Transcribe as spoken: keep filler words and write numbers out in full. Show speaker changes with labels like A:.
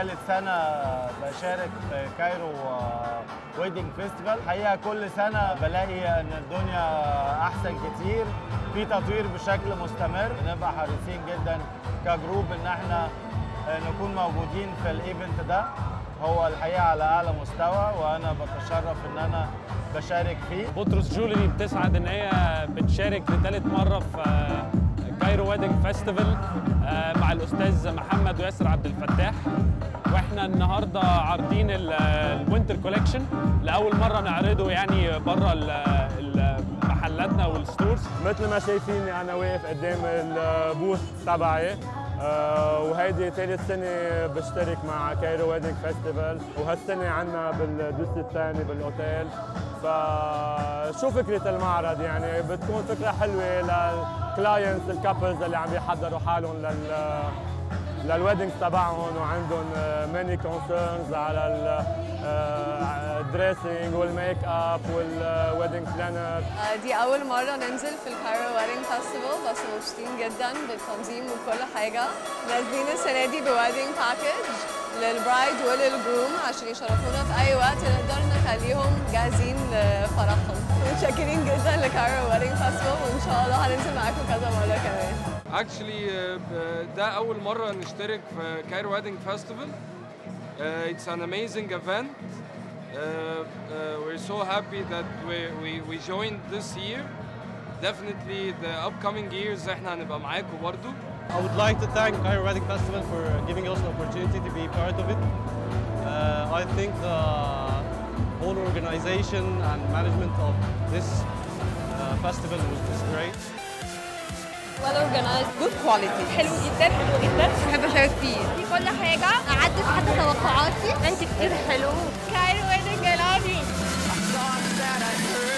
A: ثالث سنة بشارك في كايرو ويدنج فيستيفال. الحقيقة كل سنة بلاقي إن الدنيا أحسن كتير، في تطوير بشكل مستمر. بنبقى حريصين جدا كجروب إن احنا نكون موجودين في الإيفنت ده، هو الحقيقة على أعلى مستوى وأنا بتشرف إن أنا بشارك فيه.
B: بطرس جولري بتسعد إن هي بتشارك لثالث مرة في كايرو ويدنج فيستيفال مع الأستاذ محمد وياسر عبد الفتاح، واحنا النهارده عارضين الوينتر كولكشن لاول مره نعرضه يعني بره محلاتنا والستورز.
C: مثل ما شايفيني انا واقف قدام البوث تبعي، وهيدي ثالث سنه بشترك مع كايرو ويدنج فيستيفال، وهالسنه عندنا بالدوس الثاني بالاوتيل. فشو فكره المعرض؟ يعني بتكون فكره حلوه للكلاينتس الكابلز اللي عم بيحضروا حالهم لل للويدنجز تبعهم وعندهم ماني كونسيرنز على الدريسنج والميك اب والويدنج بلانر.
D: دي أول مرة ننزل في الكايرو ويدنج فيستيفال، بس مبسوطين جدا بالتنظيم وكل حاجة. نازلين السنة دي بويدنج باكج للبرايد وللجروم عشان يشرفونا في أي وقت نقدر نخليهم جاهزين لفرحهم. متشكرين جدا لكايرو ويدنج فيستيفال وإن شاء الله هننزل معاكم كذا مرة كمان.
E: Actually, ده أول مرة نشترك في كايرو ويدنج فيستيفال. It's an amazing event. Uh, uh, we're so happy that we, we, we joined this year. Definitely the upcoming years احنا هنبقى معاكم برضو.
F: I would like to thank Cairo Wedding Festival for giving us an opportunity to be part of it. Uh, I think the whole organization and management of this uh, festival was just great.
D: well organized, good quality. حلو جدا حلو جدا بحب اشارك فيه.
G: في كل حاجة عدت حتى توقعاتي.
D: انت كتير حلو.
G: Cairo Wedding I love you.